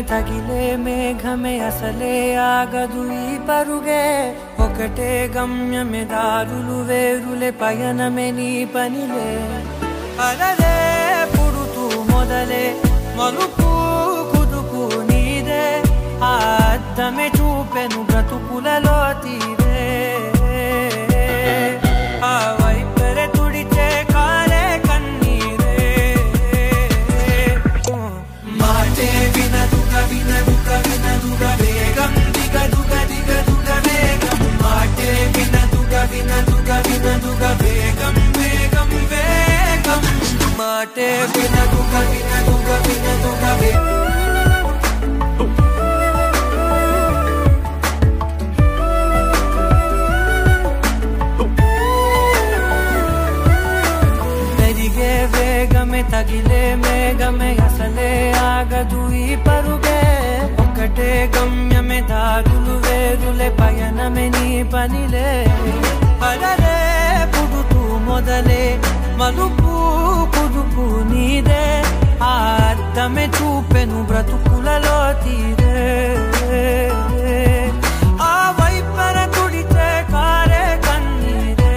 తగిలే మేఘమే అసలే ఆగదు ఈ పరుగే ఒకటే గమ్యమే దారులు వేరులే పయనమే నీ పనిలే అలలే పుడుతూ మొదలే మలుపు కుదుపు నీదే ఆ అద్దమే చూపెను బ్రతుకులలో తీరే ఆ వైపరే తుడిచే కాలే కన్నీరే మాటే వినదుగ వినదుగ వినదుగ వేగం దిగదుగ దిగదుగ వేగం మాటే వినదుగ వినదుగ వినదుగ వేగం వేగం వేగం మాటే వినదుగ వినదుగ వినదుగ వేగం తగిలే మేఘమే అసలే ఆగదు ఈ పరుగే ఒకటే గమ్యమే దారులు వేరులే పయనమే నీ పనిలే అలలే పుడుతూ మొదలే మలుపు కుదుపు నీదే ఆ అర్థమే చూపెను బ్రతుకులలో తీరే ఆ వైపర తుడిచే కారే కన్నీరే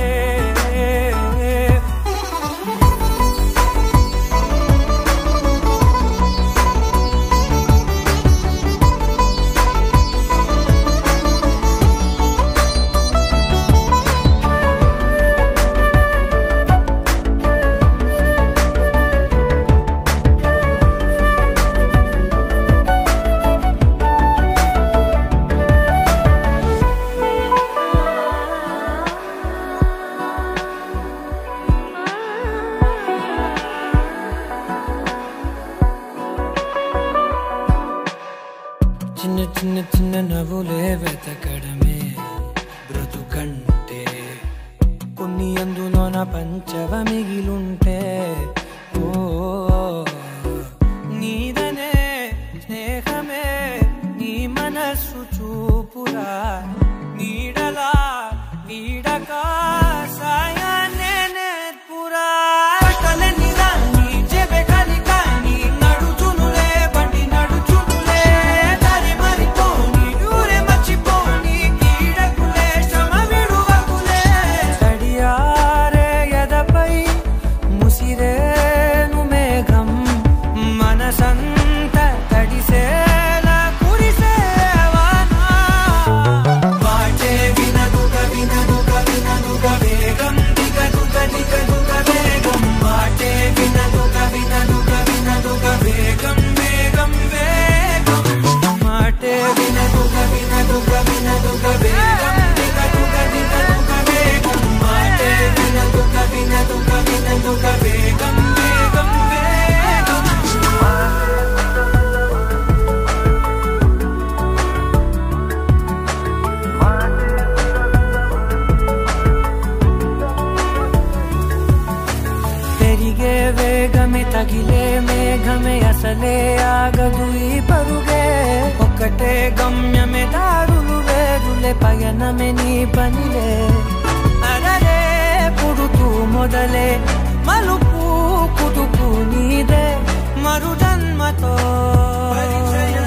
చిన్న చిన్న చిన్న నవ్వులే వెతకడమే బ్రతుకంటే కొన్ని అందులోన పంచవ మిగిలుంటే ఓ నీదనే స్నేహమే నీ మనస్సు చూపురా నీడలా వీడక సాయాన్నే నేర్పురా తగిలే మేఘమే అసలే ఆగదు ఈ పరుగే ఒకటే గమ్యమే దారులు వేరులే పయనమే నీ పనిలే అలలే పుడుతూ మొదలే మలుపు కుదుపు నీదే మరు జన్మతో